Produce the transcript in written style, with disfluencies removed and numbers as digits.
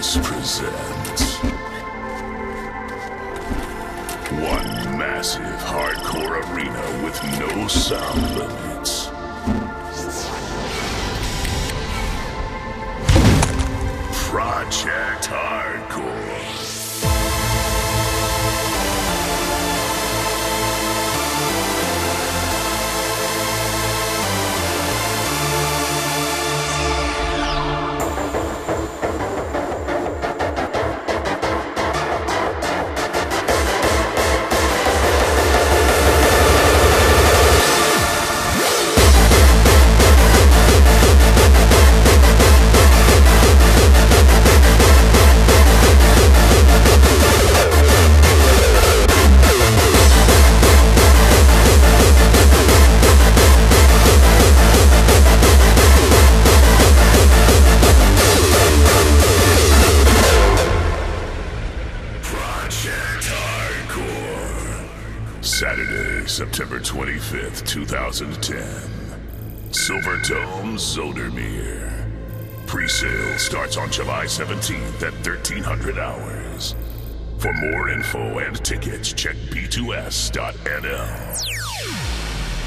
Games presents one massive hardcore arena with no sound limits. Project Hardcore. Saturday, September 25th, 2010. SilverDome, Zoetermeer. Pre-sale starts on July 17th at 1300 hours. For more info and tickets, check b2s.nl.